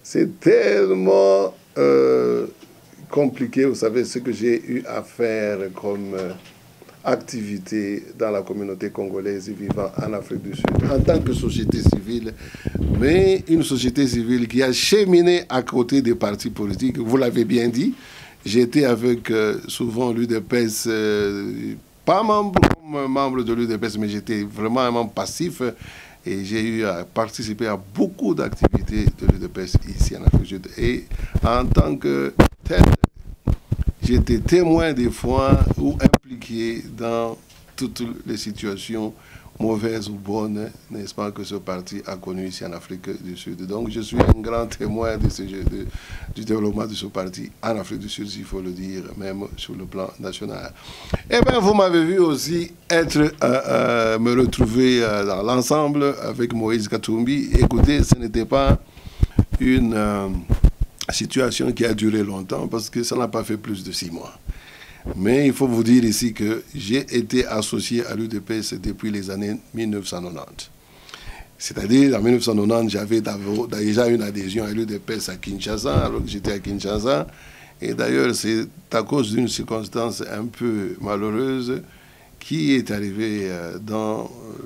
c'est tellement compliqué, vous savez, ce que j'ai eu à faire comme activité dans la communauté congolaise vivant en Afrique du Sud, en tant que société civile, mais une société civile qui a cheminé à côté des partis politiques. Vous l'avez bien dit, j'étais avec souvent l'UDPS, pas membre de l'UDPS, mais j'étais vraiment un membre passif. Et j'ai eu à participer à beaucoup d'activités de l'UDPS ici en Afrique du Sud. Et en tant que tel, j'étais témoin des fois ou impliqué dans toutes les situations mauvaises ou bonnes, n'est-ce pas, que ce parti a connu ici en Afrique du Sud. Donc je suis un grand témoin de du développement de ce parti en Afrique du Sud, s'il faut le dire, même sur le plan national. Eh bien, vous m'avez vu aussi me retrouver dans l'ensemble avec Moïse Katumbi. Écoutez, ce n'était pas une situation qui a duré longtemps parce que ça n'a pas fait plus de 6 mois. Mais il faut vous dire ici que j'ai été associé à l'UDPS depuis les années 1990. C'est-à-dire, en 1990, j'avais déjà une adhésion à l'UDPS à Kinshasa, alors que j'étais à Kinshasa. Et d'ailleurs, c'est à cause d'une circonstance un peu malheureuse qui est arrivée dans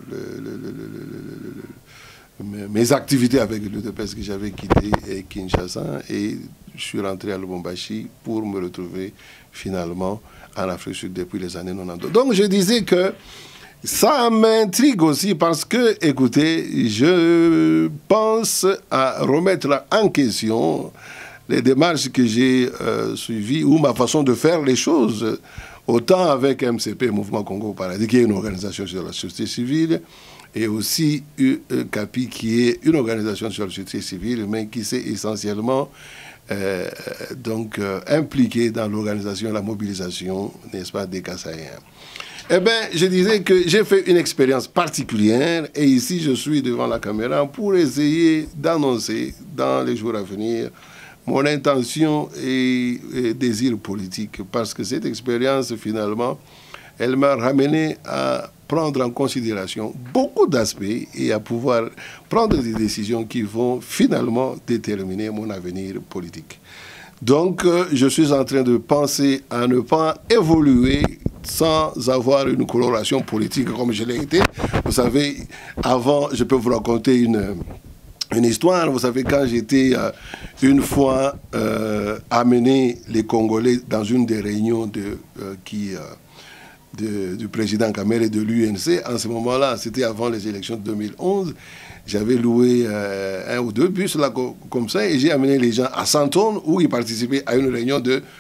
mes activités avec l'UDPS que j'avais quitté Kinshasa. Et je suis rentré à Lubumbashi pour me retrouver finalement en Afrique du Sud depuis les années 90. Donc je disais que ça m'intrigue aussi parce que, écoutez, je pense à remettre en question les démarches que j'ai suivies ou ma façon de faire les choses, autant avec MCP, Mouvement Congo Paradis, qui est une organisation de la société civile, et aussi CAPI, qui est une organisation sur la société civile, mais qui s'est essentiellement impliqué dans l'organisation et la mobilisation, n'est-ce pas, des Kassaïens. Eh bien, je disais que j'ai fait une expérience particulière et ici, je suis devant la caméra pour essayer d'annoncer dans les jours à venir mon intention et désir politique parce que cette expérience, finalement, elle m'a ramené à prendre en considération beaucoup d'aspects et à pouvoir prendre des décisions qui vont finalement déterminer mon avenir politique. Donc, je suis en train de penser à ne pas évoluer sans avoir une coloration politique comme je l'ai été. Vous savez, avant, je peux vous raconter une histoire. Vous savez, quand j'étais une fois amené les Congolais dans une des réunions du président Kamere et de l'UNC, en ce moment-là, c'était avant les élections de 2011, j'avais loué 1 ou 2 bus là, comme ça et j'ai amené les gens à Santone où ils participaient à une réunion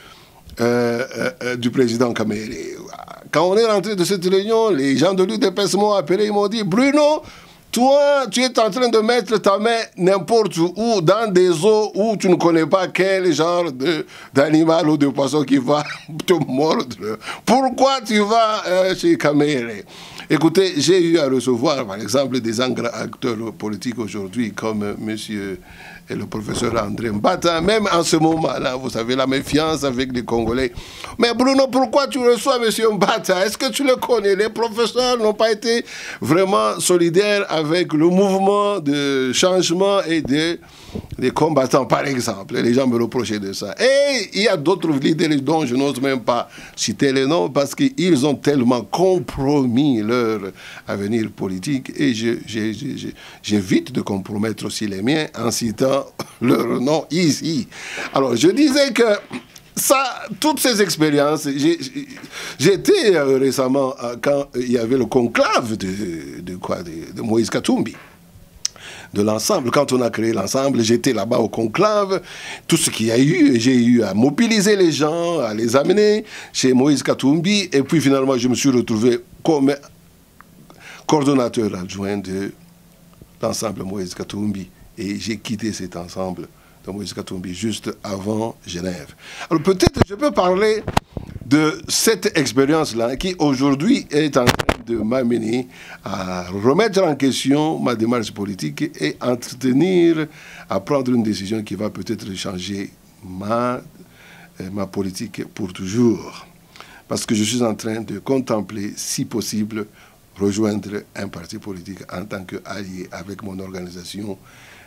du président Kamere. Quand on est rentré de cette réunion, les gens de l'UDPS m'ont appelé, ils m'ont dit « Bruno, toi, tu es en train de mettre ta main n'importe où, dans des eaux où tu ne connais pas quel genre d'animal ou de poisson qui va te mordre. Pourquoi tu vas chez Kamere ?» Écoutez, j'ai eu à recevoir, par exemple, des acteurs politiques aujourd'hui, comme monsieur le professeur André Mbata, même en ce moment-là, vous savez, la méfiance avec les Congolais. Mais Bruno, pourquoi tu reçois monsieur Mbata? Est-ce que tu le connais? Les professeurs n'ont pas été vraiment solidaires avec le mouvement de changement et des combattants, par exemple. Les gens me reprochaient de ça. Et il y a d'autres leaders dont je n'ose même pas citer les noms parce qu'ils ont tellement compromis leur avenir politique et j'évite de compromettre aussi les miens en citant leur nom ici. Alors, je disais que toutes ces expériences, j'étais récemment, quand il y avait le conclave de Moïse Katumbi, de l'ensemble. Quand on a créé l'ensemble, j'étais là-bas au conclave. Tout ce qu'il y a eu, j'ai eu à mobiliser les gens, à les amener chez Moïse Katumbi. Et puis finalement, je me suis retrouvé comme coordonnateur adjoint de l'ensemble Moïse Katumbi. Et j'ai quitté cet ensemble de Moïse Katumbi juste avant Genève. Alors peut-être je peux parler de cette expérience-là qui aujourd'hui est en train de m'amener à remettre en question ma démarche politique et à prendre une décision qui va peut-être changer ma politique pour toujours. Parce que je suis en train de contempler, si possible, rejoindre un parti politique en tant qu'allié avec mon organisation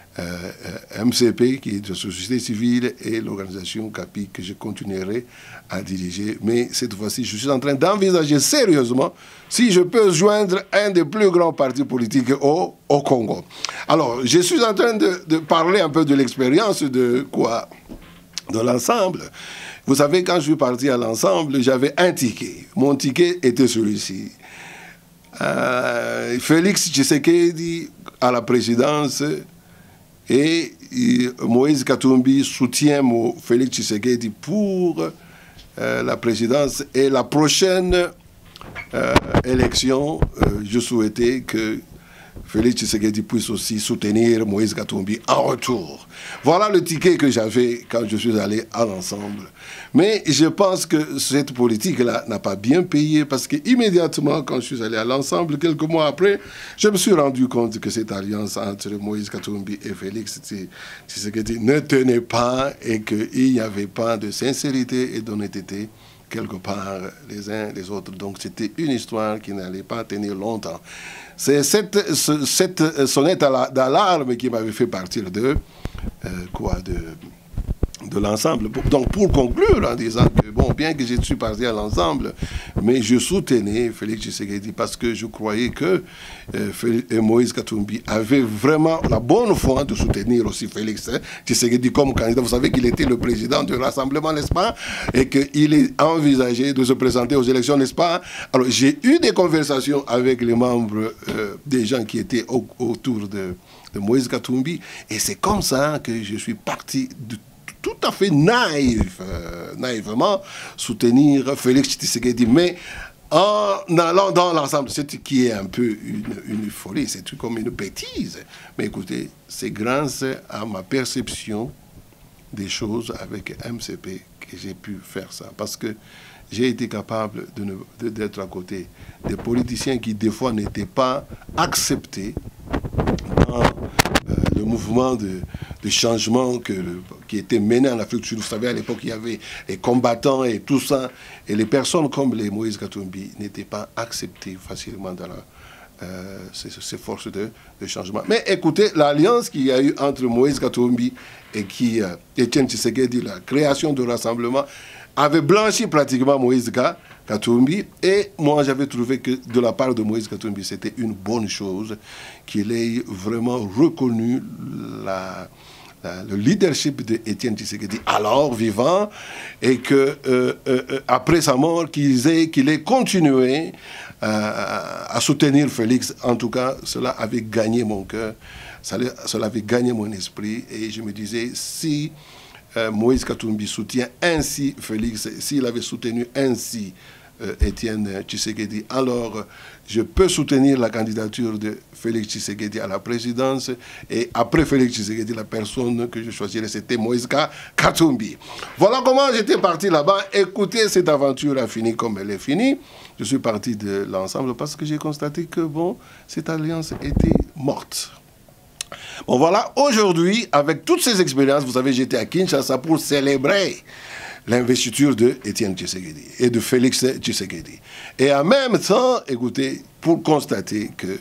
MCP, qui est de société civile, et l'organisation CAPI, que je continuerai à diriger. Mais cette fois-ci, je suis en train d'envisager sérieusement si je peux joindre un des plus grands partis politiques au Congo. Alors, je suis en train de parler un peu de l'expérience de quoi? De l'ensemble. Vous savez, quand je suis parti à l'ensemble, j'avais un ticket. Mon ticket était celui-ci. Félix Tshisekedi à la présidence et Moïse Katumbi soutient Félix Tshisekedi pour la présidence. Et la prochaine élection, je souhaitais que Félix Tshisekedi puisse aussi soutenir Moïse Katumbi en retour. Voilà le ticket que j'avais quand je suis allé à l'ensemble. Mais je pense que cette politique-là n'a pas bien payé parce qu'immédiatement, quand je suis allé à l'ensemble, quelques mois après, je me suis rendu compte que cette alliance entre Moïse Katumbi et Félix Tshisekedi ne tenait pas et qu'il n'y avait pas de sincérité et d'honnêteté quelque part les uns les autres. Donc c'était une histoire qui n'allait pas tenir longtemps. C'est cette sonnette d'alarme qui m'avait fait partir de l'ensemble. Donc pour conclure en disant que, bon, bien que je suis parti à l'ensemble, mais je soutenais Félix Tshisekedi parce que je croyais que Moïse Katumbi avait vraiment la bonne foi de soutenir aussi Félix Tshisekedi comme candidat. Vous savez qu'il était le président du Rassemblement, n'est-ce pas? Et qu'il est envisagé de se présenter aux élections, n'est-ce pas? Alors j'ai eu des conversations avec les membres, des gens qui étaient autour de Moïse Katumbi, et c'est comme ça que je suis parti tout à fait naïvement soutenir Félix Tshisekedi, mais en allant dans l'ensemble, ce qui est un peu une folie, c'est comme une bêtise. Mais écoutez, c'est grâce à ma perception des choses avec MCP que j'ai pu faire ça, parce que j'ai été capable d'être à côté des politiciens qui, des fois, n'étaient pas acceptés dans le mouvement de changement qui était mené en Afrique du Sud. Vous savez, à l'époque, il y avait les combattants et tout ça. Et les personnes comme les Moïse Katumbi n'étaient pas acceptées facilement dans ces forces de changement. Mais écoutez, l'alliance qu'il y a eu entre Moïse Katumbi et Etienne Tshisekedi, la création du rassemblement, avait blanchi pratiquement Moïse Katumbi. Et moi, j'avais trouvé que de la part de Moïse Katumbi, c'était une bonne chose qu'il ait vraiment reconnu le leadership d'Etienne Tshisekedi alors vivant, et que après sa mort, qu'il ait continué à soutenir Félix. En tout cas, cela avait gagné mon cœur, cela avait gagné mon esprit, et je me disais, si Moïse Katumbi soutient ainsi Félix, s'il avait soutenu ainsi Etienne Tshisekedi, alors je peux soutenir la candidature de Félix Tshisekedi à la présidence, et après Félix Tshisekedi, la personne que je choisirais, c'était Moïse Katumbi. Voilà comment j'étais parti là-bas. Écoutez, cette aventure a fini comme elle est finie. Je suis parti de l'ensemble parce que j'ai constaté que, bon, cette alliance était morte. Bon, voilà, aujourd'hui, avec toutes ces expériences, vous savez, j'étais à Kinshasa pour célébrer l'investiture de Etienne Tshisekedi et de Félix Tshisekedi. Et en même temps, écoutez, pour constater que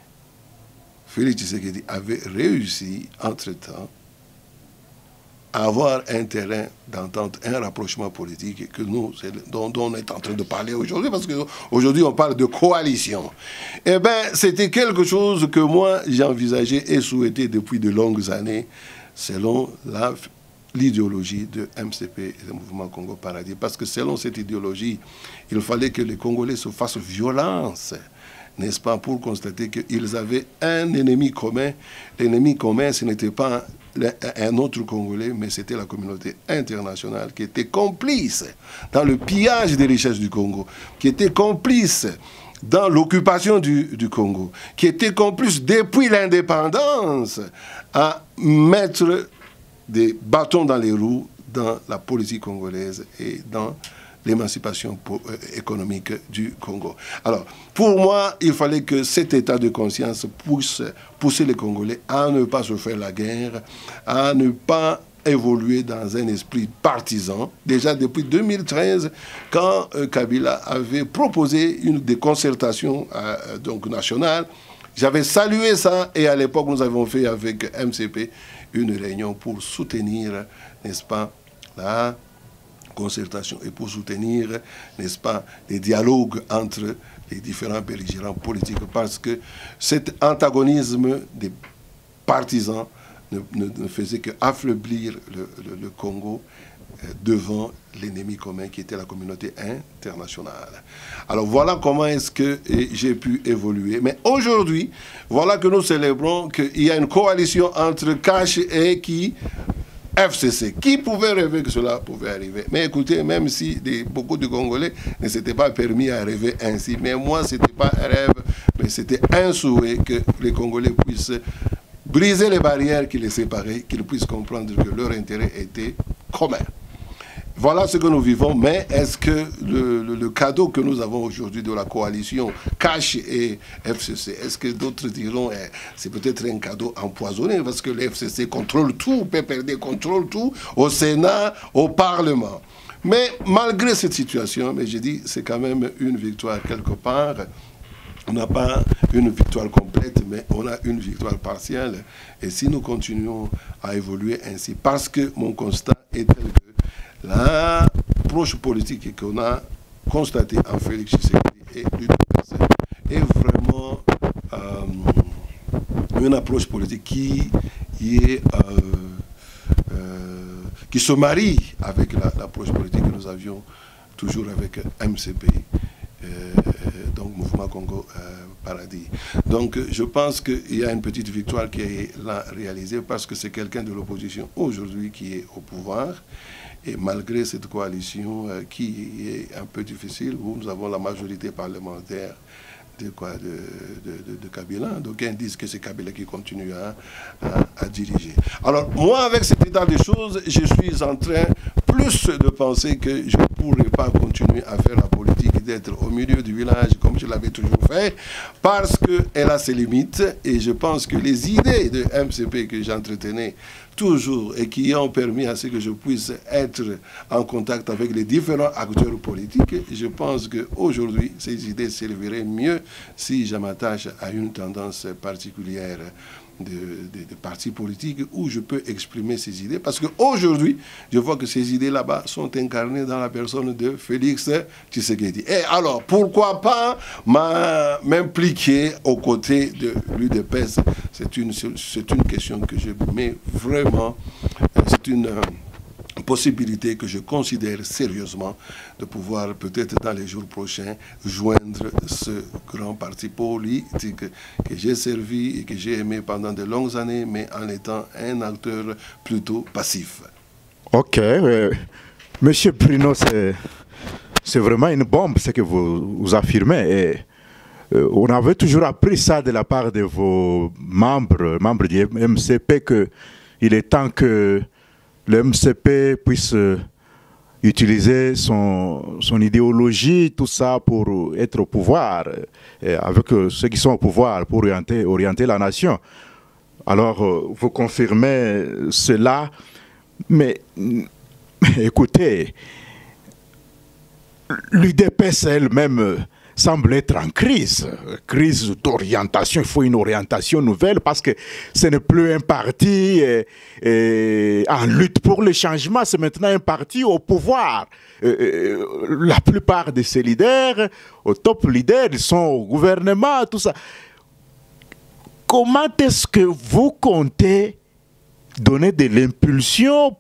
Félix Tshisekedi avait réussi, entre-temps, à avoir un terrain d'entente, un rapprochement politique que nous, dont on est en train de parler aujourd'hui, parce qu'aujourd'hui, on parle de coalition. Eh bien, c'était quelque chose que moi, j'envisageais et souhaitais depuis de longues années, selon l'idéologie de MCP et le mouvement Congo Paradis. Parce que selon cette idéologie, il fallait que les Congolais se fassent violence, n'est-ce pas, pour constater qu'ils avaient un ennemi commun. L'ennemi commun, ce n'était pas un autre Congolais, mais c'était la communauté internationale qui était complice dans le pillage des richesses du Congo, qui était complice dans l'occupation du Congo, qui était complice depuis l'indépendance à mettre des bâtons dans les roues dans la politique congolaise et dans l'émancipation économique du Congo. Alors, pour moi, il fallait que cet état de conscience puisse pousser les Congolais à ne pas se faire la guerre, à ne pas évoluer dans un esprit partisan. Déjà depuis 2013, quand Kabila avait proposé des concertations donc nationales, J'avais salué ça et à l'époque, nous avons fait avec MCP une réunion pour soutenir, n'est-ce pas, la concertation et pour soutenir, n'est-ce pas, les dialogues entre les différents belligérants politiques parce que cet antagonisme des partisans ne faisait qu'affaiblir le Congo devant l'ennemi commun qui était la communauté internationale. Alors voilà comment est-ce que j'ai pu évoluer. Mais aujourd'hui, voilà que nous célébrons qu'il y a une coalition entre Cash et FCC. Qui pouvait rêver que cela pouvait arriver? Mais écoutez, même si beaucoup de Congolais ne s'étaient pas permis à rêver ainsi, mais moi, ce n'était pas un rêve, mais c'était un souhait que les Congolais puissent briser les barrières qui les séparaient, qu'ils puissent comprendre que leur intérêt était commun. Voilà ce que nous vivons, mais est-ce que le cadeau que nous avons aujourd'hui de la coalition Cash et FCC, est-ce que d'autres diront c'est peut-être un cadeau empoisonné parce que le FCC contrôle tout, PPRD contrôle tout, au Sénat, au Parlement. Mais malgré cette situation, mais j'ai dit c'est quand même une victoire quelque part. On n'a pas une victoire complète, mais on a une victoire partielle. Et si nous continuons à évoluer ainsi, parce que mon constat est tel que l'approche politique qu'on a constatée en Félix Tshisekedi et l'UDPS est vraiment une approche politique qui se marie avec l'approche politique que nous avions toujours avec MCP, donc Mouvement Congo Paradis. Donc je pense qu'il y a une petite victoire qui est là réalisée parce que c'est quelqu'un de l'opposition aujourd'hui qui est au pouvoir. Et malgré cette coalition qui est un peu difficile, où nous avons la majorité parlementaire de Kabila, d'aucuns disent que c'est Kabila qui continue à diriger. Alors moi, avec cet état des choses, je suis en train plus de penser que je ne pourrais pas continuer à faire la politique, d'être au milieu du village comme je l'avais toujours fait, parce qu'elle a ses limites, et je pense que les idées de MCP que j'entretenais toujours et qui ont permis à ce que je puisse être en contact avec les différents acteurs politiques, je pense qu'aujourd'hui, ces idées serviraient mieux si je m'attache à une tendance particulière de partis politiques où je peux exprimer ces idées. Parce qu'aujourd'hui, je vois que ces idées là-bas sont incarnées dans la personne de Félix Tshisekedi. Et alors, pourquoi pas m'impliquer aux côtés de l'UDPS? C'est une question que je mets vraiment, c'est une possibilité que je considère sérieusement de pouvoir peut-être dans les jours prochains joindre ce grand parti politique que j'ai servi et que j'ai aimé pendant de longues années, mais en étant un acteur plutôt passif. Ok, Monsieur Bruno, c'est vraiment une bombe ce que vous affirmez. Et on avait toujours appris ça de la part de vos membres du MCP, qu'il est temps que le MCP puisse utiliser son idéologie, tout ça pour être au pouvoir, avec ceux qui sont au pouvoir, pour orienter la nation. Alors, vous confirmez cela, mais écoutez, l'UDPS elle-même semble être en crise d'orientation. Il faut une orientation nouvelle parce que ce n'est plus un parti en lutte pour le changement, c'est maintenant un parti au pouvoir. La plupart de ses leaders, au top leaders, ils sont au gouvernement, tout ça. Comment est-ce que vous comptez donner de l'impulsion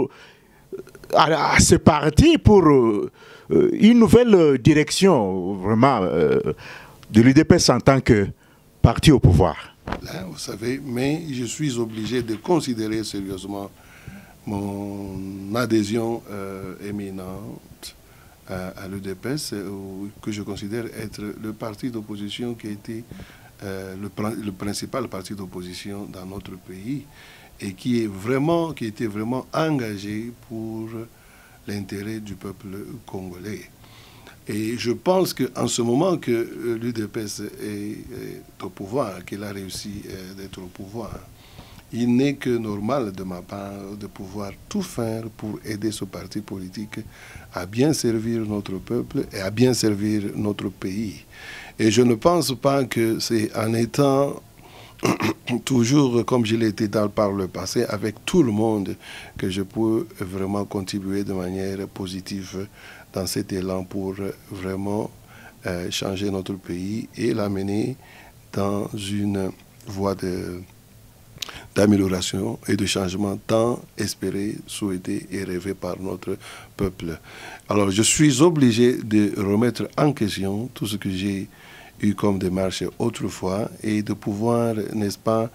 à ce parti pour une nouvelle direction vraiment de l'UDPS en tant que parti au pouvoir? Là, vous savez, mais je suis obligé de considérer sérieusement mon adhésion éminente à l'UDPS, que je considère être le parti d'opposition qui a été le principal parti d'opposition dans notre pays et qui était vraiment engagé pour l'intérêt du peuple congolais. Et je pense qu'en ce moment que l'UDPS est au pouvoir, qu'il a réussi d'être au pouvoir, il n'est que normal de ma part de pouvoir tout faire pour aider ce parti politique à bien servir notre peuple et à bien servir notre pays. Et je ne pense pas que c'est en étant toujours comme je l'ai été par le passé, avec tout le monde, que je peux vraiment contribuer de manière positive dans cet élan pour vraiment changer notre pays et l'amener dans une voie d'amélioration et de changement tant espéré, souhaité et rêvé par notre peuple. Alors je suis obligé de remettre en question tout ce que j'ai eu comme démarche autrefois et de pouvoir, n'est-ce pas,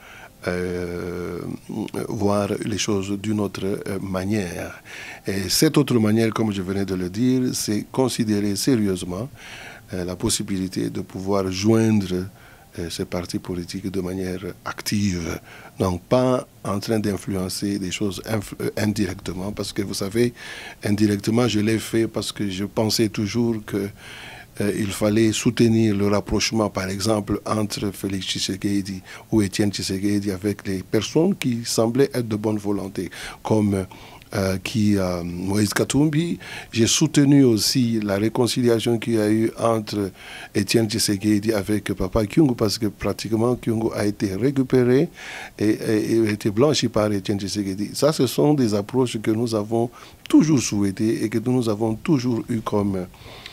voir les choses d'une autre manière. Et cette autre manière, comme je venais de le dire, c'est considérer sérieusement la possibilité de pouvoir joindre ces partis politiques de manière active, donc pas en train d'influencer des choses indirectement, parce que vous savez, indirectement, je l'ai fait parce que je pensais toujours que il fallait soutenir le rapprochement, par exemple, entre Félix Tshisekedi ou Étienne Tshisekedi avec les personnes qui semblaient être de bonne volonté, comme Moïse Katumbi. J'ai soutenu aussi la réconciliation qu'il y a eu entre Étienne Tshisekedi avec Papa Kyungu, parce que pratiquement Kyungu a été récupéré et a été blanchi par Étienne Tshisekedi. Ça, ce sont des approches que nous avons toujours souhaitées et que nous avons toujours eu comme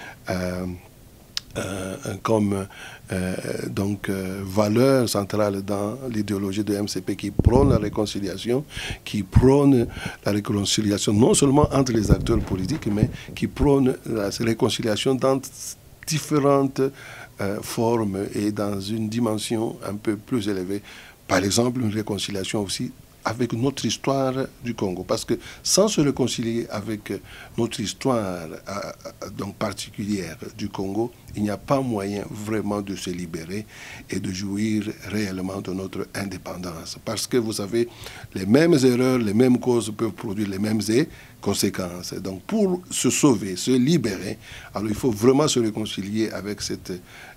valeur centrale dans l'idéologie de MCP, qui prône la réconciliation, qui prône la réconciliation non seulement entre les acteurs politiques, mais qui prône la réconciliation dans différentes formes et dans une dimension un peu plus élevée. Par exemple, une réconciliation aussi avec notre histoire du Congo. Parce que sans se réconcilier avec notre histoire donc particulière du Congo, il n'y a pas moyen vraiment de se libérer et de jouir réellement de notre indépendance. Parce que vous savez, les mêmes erreurs, les mêmes causes peuvent produire les mêmes conséquences. Donc pour se sauver, se libérer, alors il faut vraiment se réconcilier avec cette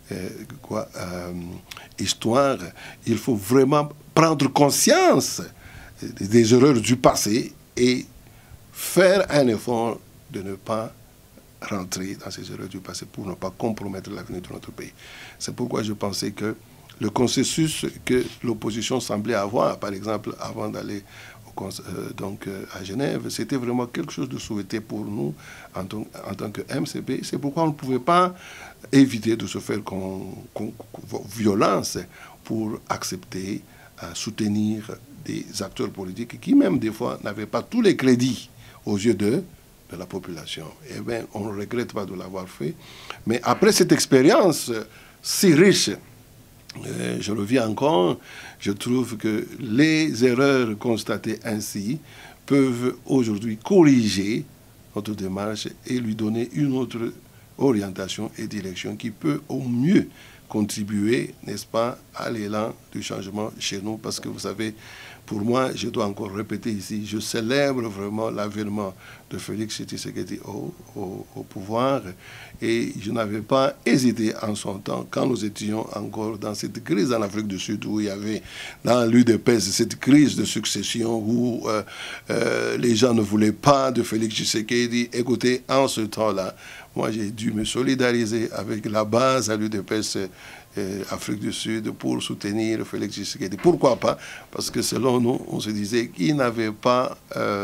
histoire. Il faut vraiment prendre conscience des erreurs du passé et faire un effort de ne pas rentrer dans ces erreurs du passé pour ne pas compromettre l'avenir de notre pays. C'est pourquoi je pensais que le consensus que l'opposition semblait avoir, par exemple, avant d'aller à Genève, c'était vraiment quelque chose de souhaité pour nous en tant que MCP. C'est pourquoi on ne pouvait pas éviter de se faire violence pour accepter, soutenir des acteurs politiques qui même des fois n'avaient pas tous les crédits aux yeux de la population. Eh bien, on ne regrette pas de l'avoir fait. Mais après cette expérience si riche, je reviens encore, je trouve que les erreurs constatées ainsi peuvent aujourd'hui corriger notre démarche et lui donner une autre orientation et direction qui peut au mieux contribuer, n'est-ce pas, à l'élan du changement chez nous. Parce que vous savez, pour moi, je dois encore répéter ici, je célèbre vraiment l'avènement de Félix Tshisekedi au pouvoir. Et je n'avais pas hésité en son temps, quand nous étions encore dans cette crise en Afrique du Sud, où il y avait dans l'UDPS cette crise de succession, où les gens ne voulaient pas de Félix Tshisekedi. Écoutez, en ce temps-là, moi j'ai dû me solidariser avec la base à l'UDPS Afrique du Sud pour soutenir Félix Tshisekedi. Pourquoi pas? Parce que selon nous, on se disait qu'il n'avait pas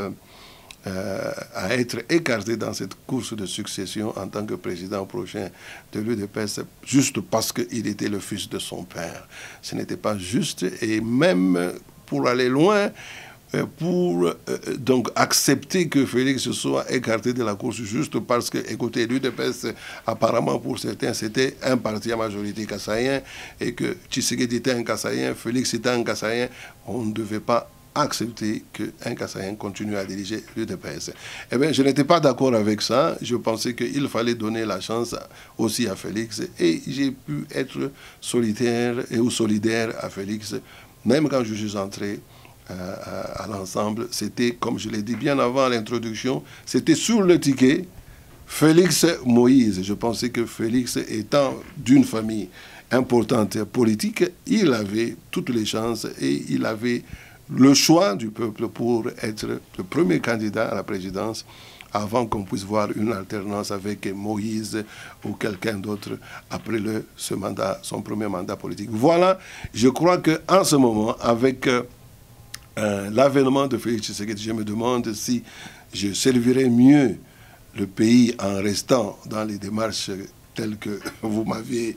à être écarté dans cette course de succession en tant que président prochain de l'UDPS, juste parce qu'il était le fils de son père. Ce n'était pas juste, et même pour aller loin, pour donc accepter que Félix soit écarté de la course juste parce que, écoutez, l'UDPS, apparemment pour certains, c'était un parti à majorité kassaïen et que Tshisekedi était un kassaïen, Félix était un kassaïen. On ne devait pas accepter qu'un kassaïen continue à diriger l'UDPS. Eh bien, je n'étais pas d'accord avec ça. Je pensais qu'il fallait donner la chance aussi à Félix et j'ai pu être solidaire à Félix, même quand je suis entré à l'ensemble. C'était, comme je l'ai dit bien avant l'introduction, c'était sur le ticket Félix Moïse. Je pensais que Félix, étant d'une famille importante politique, il avait toutes les chances et il avait le choix du peuple pour être le premier candidat à la présidence avant qu'on puisse voir une alternance avec Moïse ou quelqu'un d'autre après son premier mandat politique. Voilà, je crois qu'en ce moment, avec l'avènement de Félix Tshisekedi, je me demande si je servirais mieux le pays en restant dans les démarches telles que vous m'aviez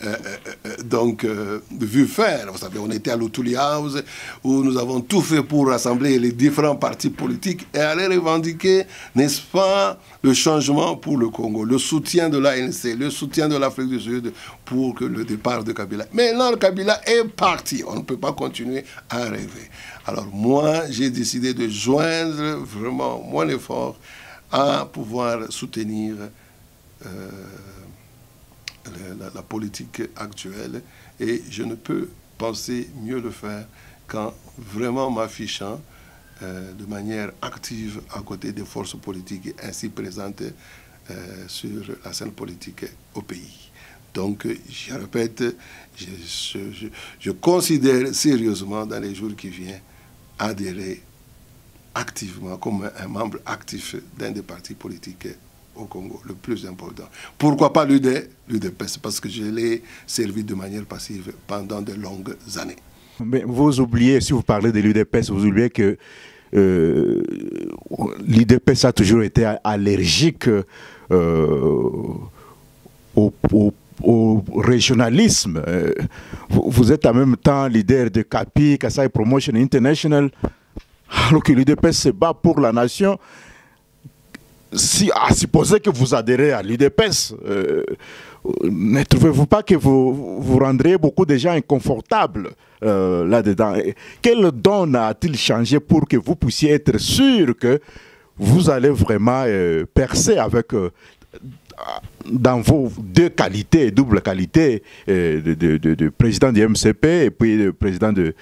vu faire. Vous savez, on était à l'Otuli House où nous avons tout fait pour rassembler les différents partis politiques et aller revendiquer, n'est-ce pas, le changement pour le Congo, le soutien de l'ANC, le soutien de l'Afrique du Sud pour que le départ de Kabila. Mais non, Kabila est parti. On ne peut pas continuer à rêver. Alors moi, j'ai décidé de joindre vraiment mon effort à pouvoir soutenir la politique actuelle, et je ne peux penser mieux le faire qu'en vraiment m'affichant de manière active à côté des forces politiques ainsi présentes sur la scène politique au pays. Donc, je répète, je considère sérieusement dans les jours qui viennent adhérer activement comme un membre actif d'un des partis politiques au Congo, le plus important. Pourquoi pas l'UDPS? Parce que je l'ai servi de manière passive pendant de longues années. Mais vous oubliez, si vous parlez de l'UDPS, vous oubliez que l'UDPS a toujours été allergique au régionalisme. Vous êtes en même temps leader de CAPI, Kasai Promotion International, alors que l'UDPS se bat pour la nation. À supposer que vous adhérez à l'UDPS, ne trouvez-vous pas que vous rendriez beaucoup de gens inconfortables là-dedans? Quel don a-t-il changé pour que vous puissiez être sûr que vous allez vraiment percer avec, dans vos deux qualités, double qualité, de président du MCP et puis de président de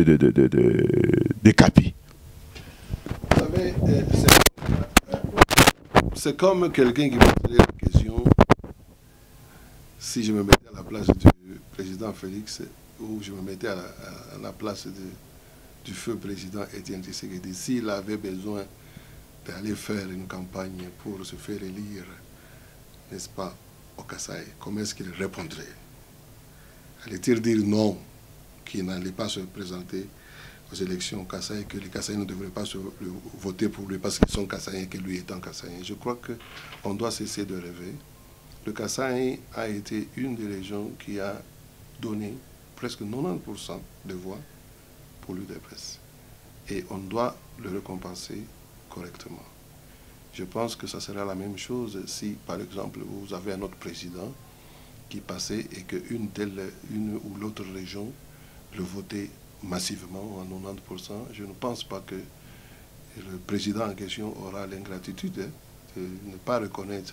CAPI? Vous savez, c'est comme quelqu'un qui me posait la question si je me mettais à la place du président Félix ou je me mettais à la place du feu président Étienne Tshisekedi. S'il avait besoin d'aller faire une campagne pour se faire élire, n'est-ce pas, au Kasaï, comment est-ce qu'il répondrait? Allait-il dire non, qu'il n'allait pas se présenter aux élections au Kasaï, que les Kassaïens ne devraient pas voter pour lui parce qu'ils sont Kassaïens, que lui étant Kassaïen? Je crois qu'on doit cesser de rêver. Le Kasaï a été une des régions qui a donné presque 90% de voix pour l'UDPS. Et on doit le récompenser correctement. Je pense que ça sera la même chose si, par exemple, vous avez un autre président qui passait et qu'une ou l'autre région le votait massivement, à 90%. Je ne pense pas que le président en question aura l'ingratitude de ne pas reconnaître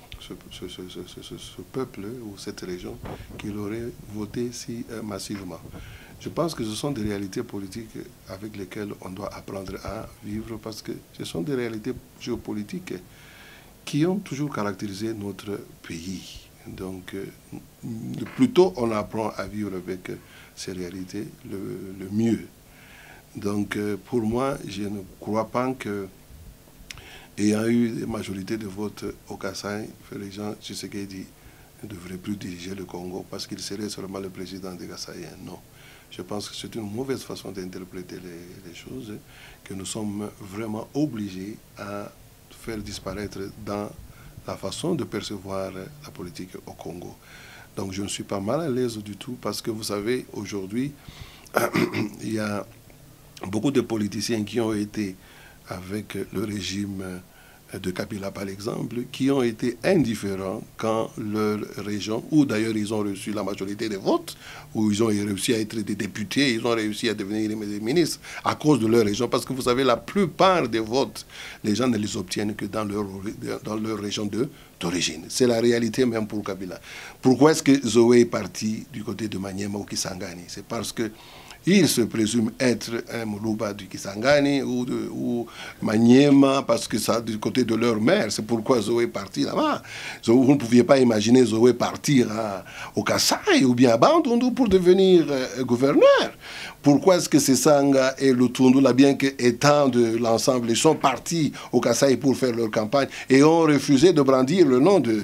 ce peuple ou cette région qu'il aurait voté si massivement. Je pense que ce sont des réalités politiques avec lesquelles on doit apprendre à vivre parce que ce sont des réalités géopolitiques qui ont toujours caractérisé notre pays. Donc, plus tôt on apprend à vivre avec ces réalités, le mieux. Donc, pour moi, je ne crois pas que, ayant eu des majorités de votes au Kasaï, les gens, Tshisekedi ne devrait plus diriger le Congo parce qu'il serait seulement le président des Kassaïens. Non. Je pense que c'est une mauvaise façon d'interpréter les choses, que nous sommes vraiment obligés à faire disparaître dans la façon de percevoir la politique au Congo. Donc je ne suis pas mal à l'aise du tout parce que vous savez, aujourd'hui, il y a beaucoup de politiciens qui ont été avec le régime de Kabila par exemple, qui ont été indifférents quand leur région, où d'ailleurs ils ont reçu la majorité des votes, où ils ont réussi à être des députés, ils ont réussi à devenir des ministres à cause de leur région, parce que vous savez, la plupart des votes, les gens ne les obtiennent que dans leur région d'origine. C'est la réalité même pour Kabila. Pourquoi est-ce que Zoé est parti du côté de Maniema ou Kisangani? C'est parce que il se présume être un Muluba du Kisangani ou Maniema, parce que ça du côté de leur mère. C'est pourquoi Zoé est parti là-bas. Vous ne pouviez pas imaginer Zoé partir au Kasaï ou bien à Bandundu pour devenir gouverneur. Pourquoi est-ce que ces Sanga et le Tundula, bien qu'étant de l'ensemble, ils sont partis au Kasaï pour faire leur campagne et ont refusé de brandir le nom de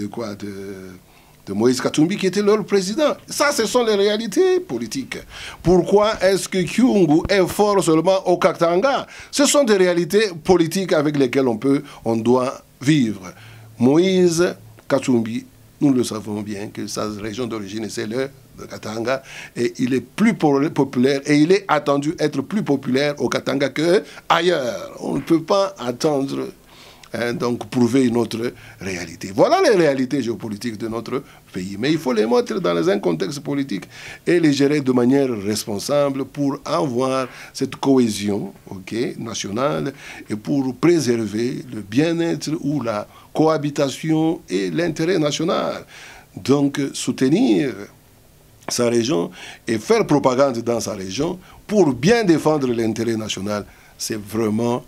Moïse Katumbi, qui était leur président. Ça, ce sont les réalités politiques. Pourquoi est-ce que Kyungu est fort seulement au Katanga? Ce sont des réalités politiques avec lesquelles on doit vivre. Moïse Katumbi, nous le savons bien, que sa région d'origine, c'est le Katanga, et il est plus populaire, et il est attendu être plus populaire au Katanga qu'ailleurs. On ne peut pas attendre... donc prouver une autre réalité. Voilà les réalités géopolitiques de notre pays. Mais il faut les mettre dans un contexte politique et les gérer de manière responsable pour avoir cette cohésion nationale et pour préserver le bien-être ou la cohabitation et l'intérêt national. Donc soutenir sa région et faire propagande dans sa région pour bien défendre l'intérêt national, c'est vraiment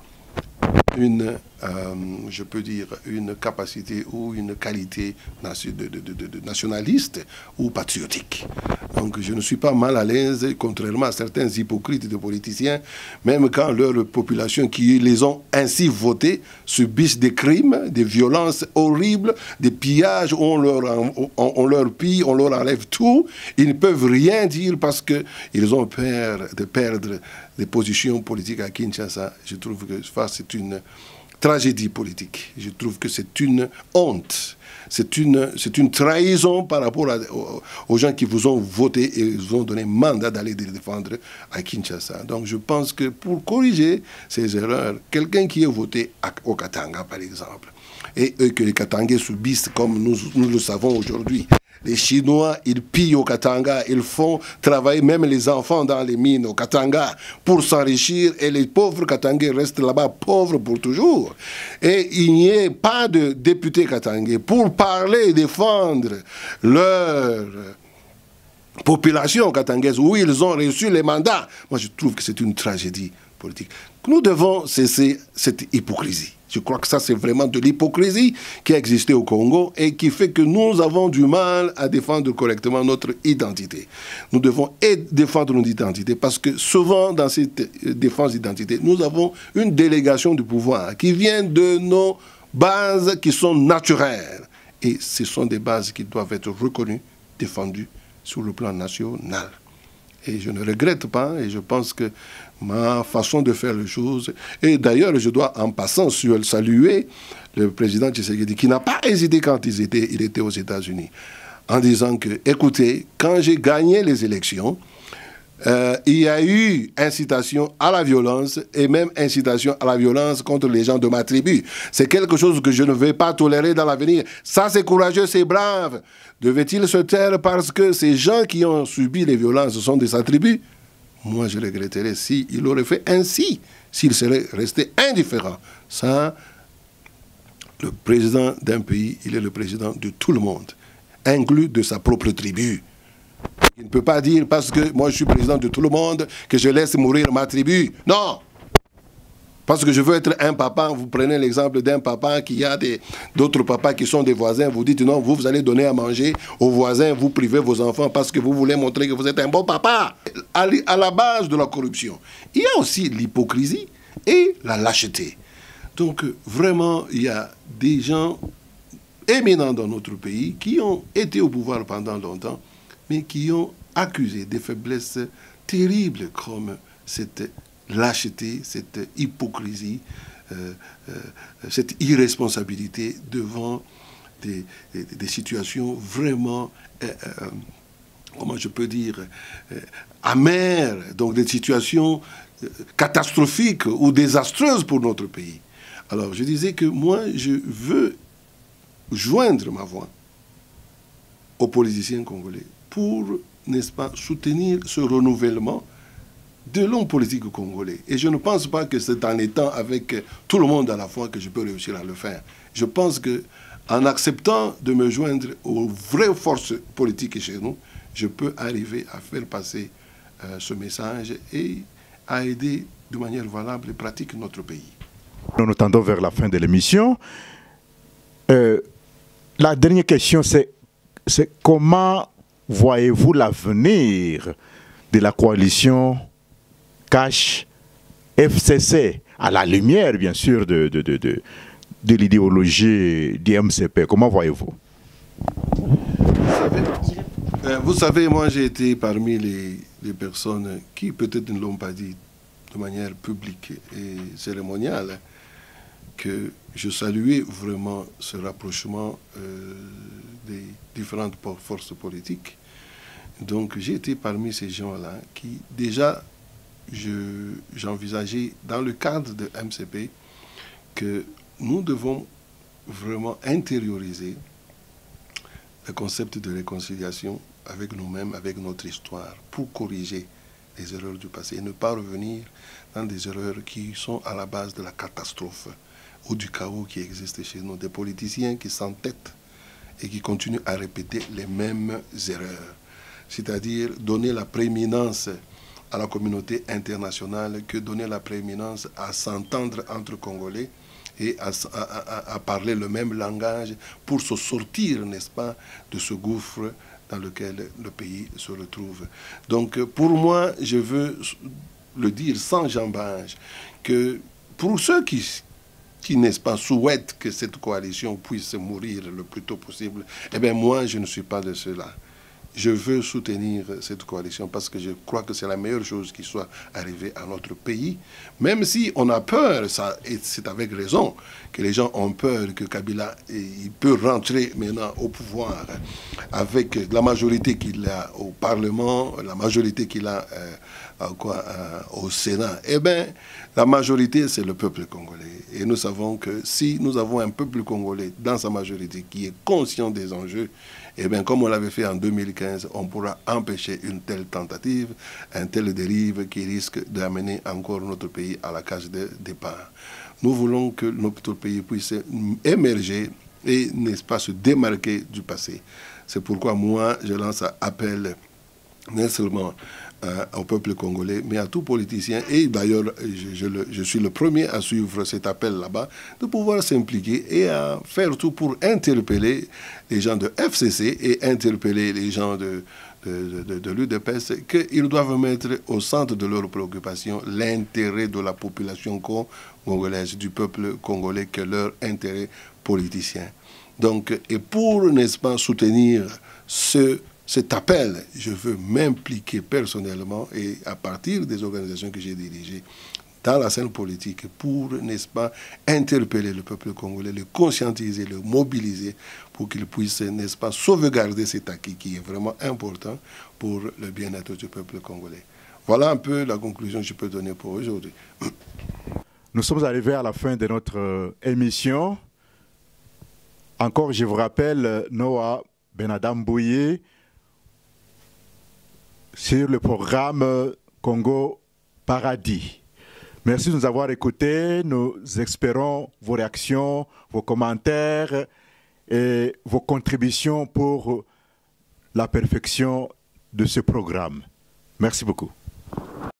je peux dire, une capacité ou une qualité de nationaliste ou patriotique. Donc je ne suis pas mal à l'aise, contrairement à certains hypocrites de politiciens, même quand leur population qui les ont ainsi votés subissent des crimes, des violences horribles, des pillages, on leur pille, on leur enlève tout, ils ne peuvent rien dire parce qu'ils ont peur de perdre des positions politiques à Kinshasa. Je trouve que c'est une tragédie politique. Je trouve que c'est une honte. C'est une trahison par rapport aux gens qui vous ont voté et vous ont donné mandat d'aller les défendre à Kinshasa. Donc je pense que pour corriger ces erreurs, quelqu'un qui est voté au Katanga, par exemple, et que les Katangais subissent comme nous le savons aujourd'hui, les Chinois, ils pillent au Katanga, ils font travailler même les enfants dans les mines au Katanga pour s'enrichir et les pauvres Katangais restent là-bas pauvres pour toujours. Et il n'y ait pas de députés katangais pour parler et défendre leur population katangaise où ils ont reçu les mandats. Moi, je trouve que c'est une tragédie politique. Nous devons cesser cette hypocrisie. Je crois que ça, c'est vraiment de l'hypocrisie qui a existé au Congo et qui fait que nous avons du mal à défendre correctement notre identité. Nous devons défendre notre identité parce que souvent, dans cette défense d'identité, nous avons une délégation du pouvoir qui vient de nos bases qui sont naturelles. Et ce sont des bases qui doivent être reconnues, défendues sur le plan national. Et je ne regrette pas, et je pense que ma façon de faire les choses... Et d'ailleurs, je dois en passant saluer le président Tshisekedi, qui n'a pas hésité quand il était aux États-Unis, en disant que, écoutez, quand j'ai gagné les élections, il y a eu incitation à la violence et même incitation à la violence contre les gens de ma tribu. C'est quelque chose que je ne vais pas tolérer dans l'avenir. Ça, c'est courageux, c'est brave. Devait-il se taire parce que ces gens qui ont subi les violences sont de sa tribu? Moi, je regretterais s'il aurait fait ainsi, s'il serait resté indifférent. Ça, le président d'un pays, il est le président de tout le monde, inclus de sa propre tribu. Il ne peut pas dire, parce que moi je suis président de tout le monde, que je laisse mourir ma tribu. Non! Parce que je veux être un papa, vous prenez l'exemple d'un papa qui a d'autres papas qui sont des voisins, vous dites non, vous allez donner à manger aux voisins, vous privez vos enfants parce que vous voulez montrer que vous êtes un bon papa. À la base de la corruption, il y a aussi l'hypocrisie et la lâcheté. Donc vraiment, il y a des gens éminents dans notre pays qui ont été au pouvoir pendant longtemps, mais qui ont accusé des faiblesses terribles comme cette lâcheté, cette hypocrisie, cette irresponsabilité devant des situations vraiment, comment je peux dire, amères, donc des situations catastrophiques ou désastreuses pour notre pays. Alors je disais que moi, je veux joindre ma voix aux politiciens congolais pour, n'est-ce pas, soutenir ce renouvellement de l'homme politique congolais. Et je ne pense pas que c'est en étant avec tout le monde à la fois que je peux réussir à le faire. Je pense qu'en acceptant de me joindre aux vraies forces politiques chez nous, je peux arriver à faire passer ce message et à aider de manière valable et pratique notre pays. Nous tendons vers la fin de l'émission. La dernière question, c'est comment voyez-vous l'avenir de la coalition CACH-FCC, à la lumière, bien sûr, de l'idéologie du MCP? Comment voyez-vous? Vous savez, moi j'ai été parmi les personnes qui peut-être ne l'ont pas dit de manière publique et cérémoniale, que je saluais vraiment ce rapprochement des différentes forces politiques. Donc j'ai été parmi ces gens-là qui déjà, j'envisageais dans le cadre de MCP que nous devons vraiment intérioriser le concept de réconciliation avec nous-mêmes, avec notre histoire, pour corriger les erreurs du passé et ne pas revenir dans des erreurs qui sont à la base de la catastrophe ou du chaos qui existe chez nous, des politiciens qui s'entêtent et qui continuent à répéter les mêmes erreurs, c'est-à-dire donner la prééminence à la communauté internationale que donner la prééminence à s'entendre entre Congolais et à parler le même langage pour se sortir, n'est-ce pas, de ce gouffre dans lequel le pays se retrouve. Donc pour moi, je veux le dire sans jambage, que pour ceux qui n'est-ce pas, souhaitent que cette coalition puisse mourir le plus tôt possible, eh bien moi, je ne suis pas de ceux-là. Je veux soutenir cette coalition parce que je crois que c'est la meilleure chose qui soit arrivée à notre pays. Même si on a peur, ça, et c'est avec raison que les gens ont peur que Kabila il peut rentrer maintenant au pouvoir avec la majorité qu'il a au Parlement, la majorité qu'il a au Sénat. Eh bien, la majorité, c'est le peuple congolais. Et nous savons que si nous avons un peuple congolais dans sa majorité qui est conscient des enjeux, eh bien, comme on l'avait fait en 2015, on pourra empêcher une telle tentative, une telle dérive qui risque d'amener encore notre pays à la case de départ. Nous voulons que notre pays puisse émerger et, n'est-ce pas, se démarquer du passé. C'est pourquoi moi, je lance un appel, non seulement au peuple congolais, mais à tout politicien. Et d'ailleurs, je suis le premier à suivre cet appel là-bas, de pouvoir s'impliquer et à faire tout pour interpeller les gens de FCC et interpeller les gens de l'UDPS, qu'ils doivent mettre au centre de leurs préoccupations l'intérêt de la population congolaise, du peuple congolais, que leur intérêt politicien. Donc, et pour, n'est-ce pas, soutenir cet appel, je veux m'impliquer personnellement et à partir des organisations que j'ai dirigées dans la scène politique pour, n'est-ce pas, interpeller le peuple congolais, le conscientiser, le mobiliser pour qu'il puisse, n'est-ce pas, sauvegarder cet acquis qui est vraiment important pour le bien-être du peuple congolais. Voilà un peu la conclusion que je peux donner pour aujourd'hui. Nous sommes arrivés à la fin de notre émission. Encore, je vous rappelle, Noah Benadam Bouye, sur le programme Congo Paradis. Merci de nous avoir écoutés. Nous espérons vos réactions, vos commentaires et vos contributions pour la perfection de ce programme. Merci beaucoup.